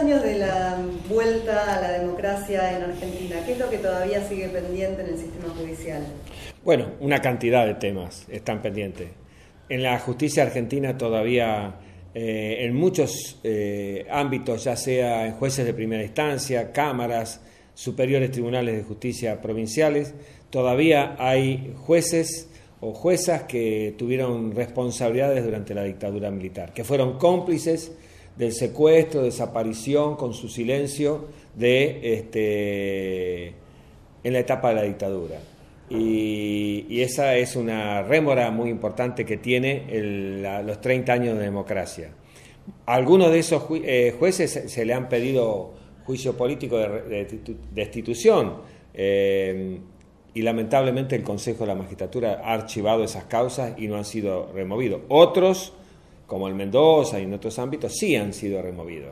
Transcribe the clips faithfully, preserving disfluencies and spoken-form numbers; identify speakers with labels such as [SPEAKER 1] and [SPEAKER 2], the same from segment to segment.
[SPEAKER 1] años de la vuelta a la democracia en Argentina, ¿qué es lo que todavía sigue pendiente en el sistema judicial?
[SPEAKER 2] Bueno, una cantidad de temas están pendientes. En la justicia argentina todavía, eh, en muchos eh, ámbitos, ya sea en jueces de primera instancia, cámaras, superiores tribunales de justicia provinciales, todavía hay jueces o juezas que tuvieron responsabilidades durante la dictadura militar, que fueron cómplices del secuestro, desaparición, con su silencio, de este, en la etapa de la dictadura. Y, y esa es una rémora muy importante que tiene el, la, los treinta años de democracia. A algunos de esos ju eh, jueces se, se le han pedido juicio político de, de, de destitución, eh, y lamentablemente el Consejo de la Magistratura ha archivado esas causas y no han sido removidos. Otros, como el Mendoza y en otros ámbitos, sí han sido removidos.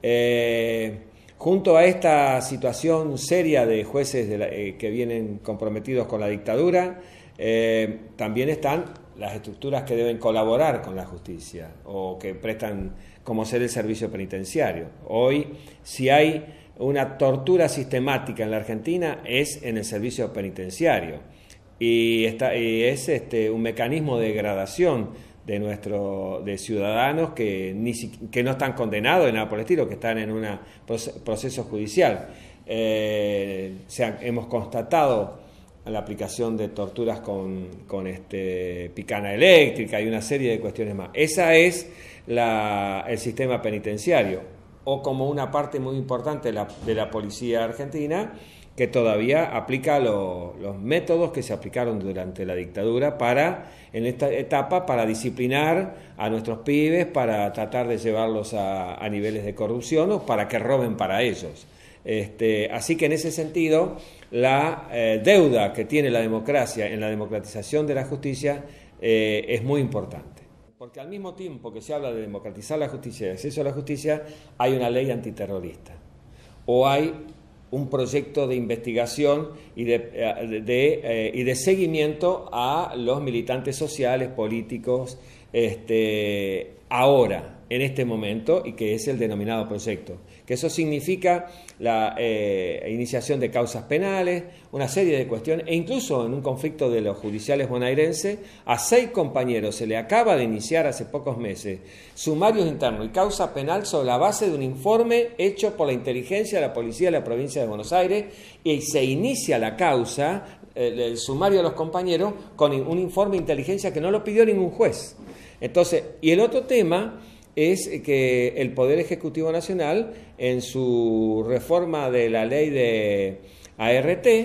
[SPEAKER 2] Eh, junto a esta situación seria de jueces de la, eh, que vienen comprometidos con la dictadura, eh, también están las estructuras que deben colaborar con la justicia o que prestan como ser el servicio penitenciario. Hoy, si hay una tortura sistemática en la Argentina, es en el servicio penitenciario y, está, y es este, un mecanismo de degradación de nuestro, de ciudadanos que, ni, que no están condenados en nada por el estilo, que están en un proceso judicial. Eh, o sea, hemos constatado la aplicación de torturas con, con este, picana eléctrica y una serie de cuestiones más. Esa es la, el sistema penitenciario, o como una parte muy importante de la, de la policía argentina, que todavía aplica lo, los métodos que se aplicaron durante la dictadura para, en esta etapa, para disciplinar a nuestros pibes, para tratar de llevarlos a, a niveles de corrupción o para que roben para ellos. Este, así que en ese sentido, la eh, deuda que tiene la democracia en la democratización de la justicia eh, es muy importante. Porque al mismo tiempo que se habla de democratizar la justicia y de acceso a la justicia, hay una ley antiterrorista o hay un proyecto de investigación y de, de, de, eh, y de seguimiento a los militantes sociales, políticos, este, ahora, en este momento, y que es el denominado proyecto. Que eso significa la eh, iniciación de causas penales, una serie de cuestiones, e incluso en un conflicto de los judiciales bonaerenses, a seis compañeros se le acaba de iniciar hace pocos meses sumarios internos y causa penal sobre la base de un informe hecho por la inteligencia de la policía de la provincia de Buenos Aires, y se inicia la causa, el, el sumario de los compañeros, con un informe de inteligencia que no lo pidió ningún juez. Entonces, y el otro tema es que el Poder Ejecutivo Nacional, en su reforma de la ley de A R T,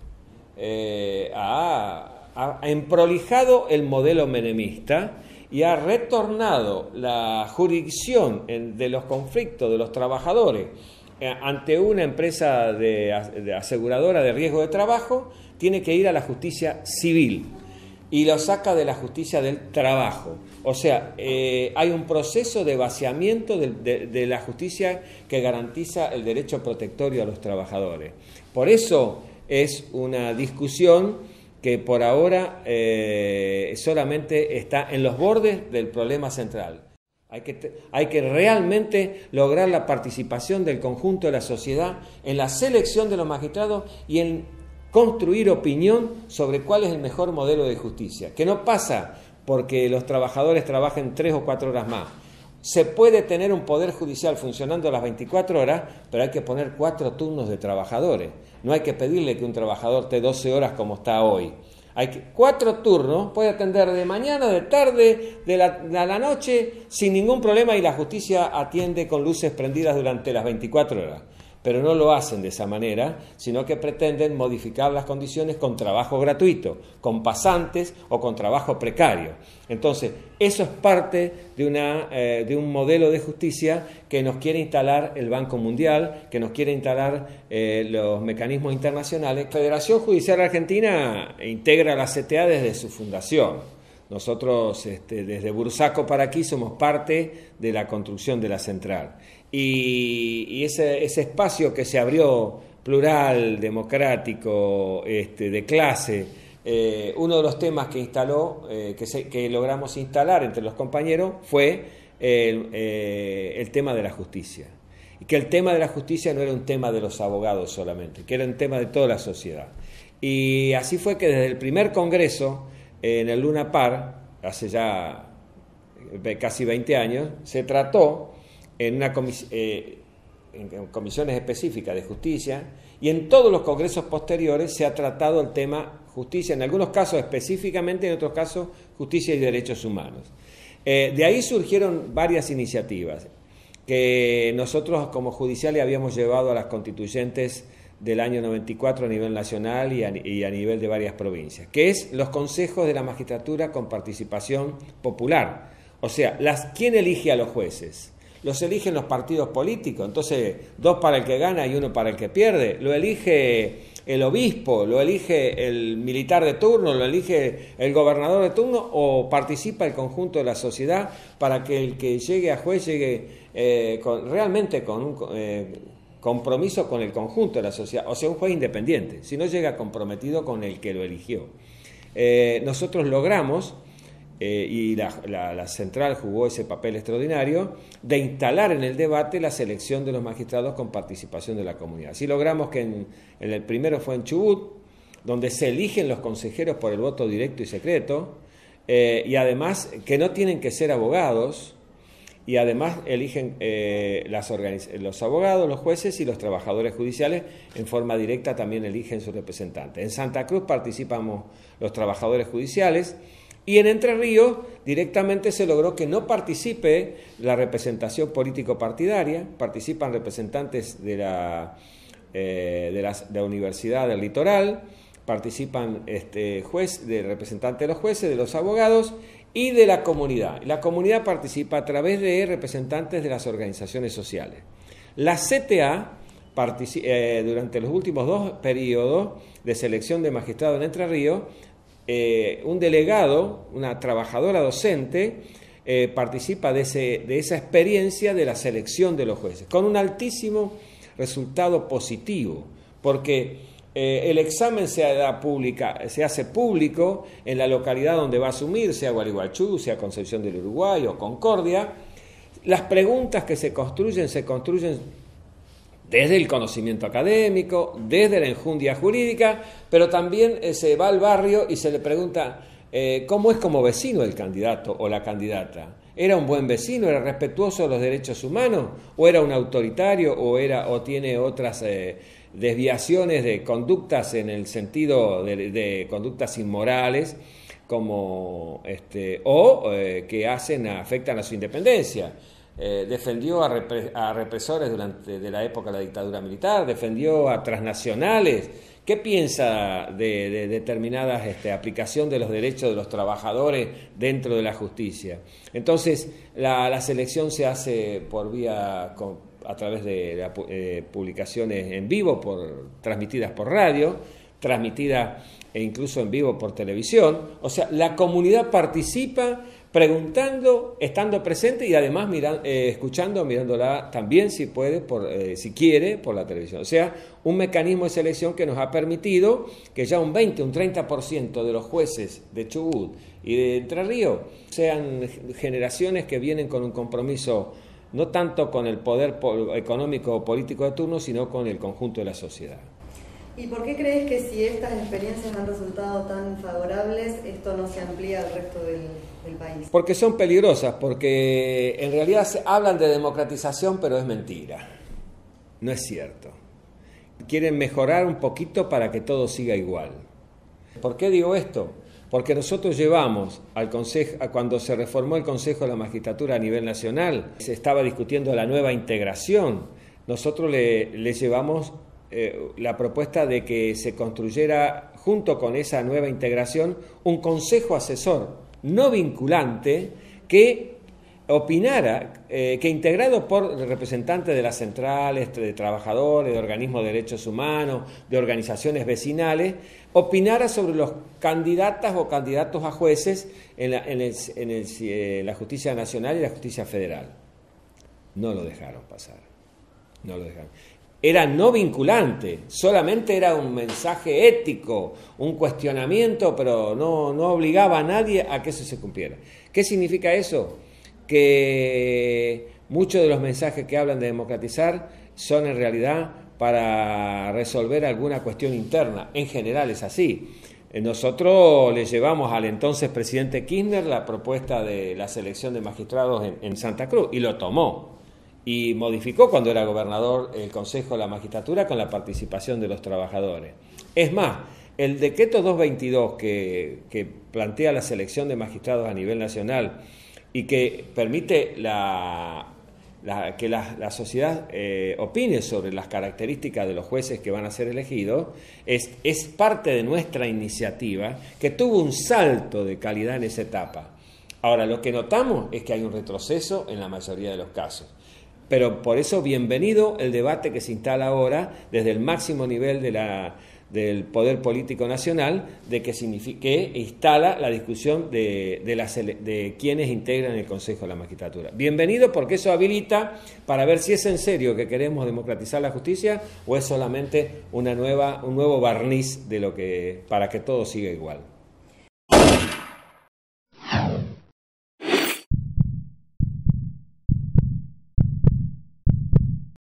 [SPEAKER 2] eh, ha, ha emprolijado el modelo menemista y ha retornado la jurisdicción en, de los conflictos de los trabajadores eh, ante una empresa de, de aseguradora de riesgo de trabajo, tiene que ir a la justicia civil y lo saca de la justicia del trabajo. O sea, eh, hay un proceso de vaciamiento de, de, de la justicia que garantiza el derecho protectorio a los trabajadores. Por eso es una discusión que por ahora eh, solamente está en los bordes del problema central. Hay que, hay que realmente lograr la participación del conjunto de la sociedad en la selección de los magistrados y en construir opinión sobre cuál es el mejor modelo de justicia, que no pasa porque los trabajadores trabajen tres o cuatro horas más. Se puede tener un poder judicial funcionando las veinticuatro horas, pero hay que poner cuatro turnos de trabajadores. No hay que pedirle que un trabajador esté doce horas como está hoy. Hay que, cuatro turnos, puede atender de mañana, de tarde, de la, de la noche, sin ningún problema, y la justicia atiende con luces prendidas durante las veinticuatro horas. Pero no lo hacen de esa manera, sino que pretenden modificar las condiciones con trabajo gratuito, con pasantes o con trabajo precario. Entonces, eso es parte de, una, eh, de un modelo de justicia que nos quiere instalar el Banco Mundial, que nos quiere instalar eh, los mecanismos internacionales. La Federación Judicial Argentina integra la C T A desde su fundación. Nosotros, este, desde Bursaco para aquí, somos parte de la construcción de la central. Y, y ese, ese espacio que se abrió, plural, democrático, este, de clase, eh, uno de los temas que instaló, eh, que, se, que logramos instalar entre los compañeros fue el, eh, el tema de la justicia. y que el tema de la justicia no era un tema de los abogados solamente, que era un tema de toda la sociedad. Y así fue que desde el primer congreso, en el Luna Park, hace ya casi veinte años, se trató en, una comis eh, en comisiones específicas de justicia, y en todos los congresos posteriores se ha tratado el tema justicia, en algunos casos específicamente, en otros casos justicia y derechos humanos. Eh, de ahí surgieron varias iniciativas que nosotros como judiciales habíamos llevado a las constituyentes del año noventa y cuatro a nivel nacional y a, y a nivel de varias provincias, que es los consejos de la magistratura con participación popular. O sea, las, ¿quién elige a los jueces? Los eligen los partidos políticos, entonces dos para el que gana y uno para el que pierde. Lo elige el obispo, lo elige el militar de turno, lo elige el gobernador de turno, o participa el conjunto de la sociedad para que el que llegue a juez llegue eh, con, realmente con un eh, compromiso con el conjunto de la sociedad, o sea, un juez independiente, si no llega comprometido con el que lo eligió. Eh, nosotros logramos, eh, y la, la, la central jugó ese papel extraordinario, de instalar en el debate la selección de los magistrados con participación de la comunidad. Así logramos que en, en el primero fue en Chubut, donde se eligen los consejeros por el voto directo y secreto, eh, y además que no tienen que ser abogados, y además eligen eh, las los abogados, los jueces y los trabajadores judiciales en forma directa también eligen sus representantes. En Santa Cruz participamos los trabajadores judiciales, y en Entre Ríos directamente se logró que no participe la representación político-partidaria, participan representantes de la, eh, de, la, de la Universidad del Litoral, participan este, juez, de representantes de los jueces, de los abogados y de la comunidad. La comunidad participa a través de representantes de las organizaciones sociales. La C T A, eh, durante los últimos dos periodos de selección de magistrados en Entre Ríos, Eh, un delegado, una trabajadora docente, eh, participa de, ese, de esa experiencia de la selección de los jueces, con un altísimo resultado positivo, porque eh, el examen se, da pública, se hace público en la localidad donde va a asumir, sea Gualeguaychú, sea Concepción del Uruguay o Concordia. Las preguntas que se construyen, se construyen desde el conocimiento académico, desde la enjundia jurídica, pero también eh, se va al barrio y se le pregunta eh, cómo es como vecino el candidato o la candidata. ¿Era un buen vecino? ¿Era respetuoso de los derechos humanos? ¿O era un autoritario? ¿O, era, o tiene otras eh, desviaciones de conductas en el sentido de, de conductas inmorales, como este, o eh, que hacen, afectan a su independencia? Eh, defendió a, repre a represores durante de la época de la dictadura militar, defendió a transnacionales. ¿Qué piensa de, de determinadas este, aplicación de los derechos de los trabajadores dentro de la justicia? Entonces, la, la selección se hace por vía, con, a través de la, eh, publicaciones en vivo, por, transmitidas por radio, transmitidas e incluso en vivo por televisión. O sea, la comunidad participa preguntando, estando presente y además miran, eh, escuchando, mirándola también si puede, por, eh, si quiere, por la televisión. O sea, un mecanismo de selección que nos ha permitido que ya un veinte, un treinta por ciento de los jueces de Chubut y de Entre Ríos sean generaciones que vienen con un compromiso no tanto con el poder económico o político de turno, sino con el conjunto de la sociedad.
[SPEAKER 1] ¿Y por qué crees que si estas experiencias han resultado tan favorables, esto no se amplía al resto del, del país?
[SPEAKER 2] Porque son peligrosas, porque en realidad se hablan de democratización, pero es mentira. No es cierto. Quieren mejorar un poquito para que todo siga igual. ¿Por qué digo esto? Porque nosotros llevamos al Consejo, cuando se reformó el Consejo de la Magistratura a nivel nacional, se estaba discutiendo la nueva integración, nosotros le, le llevamos Eh, la propuesta de que se construyera, junto con esa nueva integración, un consejo asesor no vinculante que opinara, eh, que integrado por representantes de las centrales, de trabajadores, de organismos de derechos humanos, de organizaciones vecinales, opinara sobre los candidatas o candidatos a jueces en la, en el, en el, en la justicia nacional y la justicia federal. No lo dejaron pasar, no lo dejaron. Era no vinculante, solamente era un mensaje ético, un cuestionamiento, pero no, no obligaba a nadie a que eso se cumpliera. ¿Qué significa eso? Que Muchos de los mensajes que hablan de democratizar son en realidad para resolver alguna cuestión interna. En general es así. Nosotros le llevamos al entonces presidente Kirchner la propuesta de la selección de magistrados en, en Santa Cruz y lo tomó y modificó cuando era gobernador el Consejo de la Magistratura con la participación de los trabajadores. Es más, el decreto doscientos veintidós que, que plantea la selección de magistrados a nivel nacional y que permite la... La, que la, la sociedad eh, opine sobre las características de los jueces que van a ser elegidos, es, es parte de nuestra iniciativa que tuvo un salto de calidad en esa etapa. Ahora, lo que notamos es que hay un retroceso en la mayoría de los casos. Pero por eso, bienvenido el debate que se instala ahora desde el máximo nivel de la, del poder político nacional, de que, significa, que instala la discusión de, de, la, de quienes integran el Consejo de la Magistratura. Bienvenido, porque eso habilita para ver si es en serio que queremos democratizar la justicia o es solamente una nueva, un nuevo barniz de lo que, para que todo siga igual.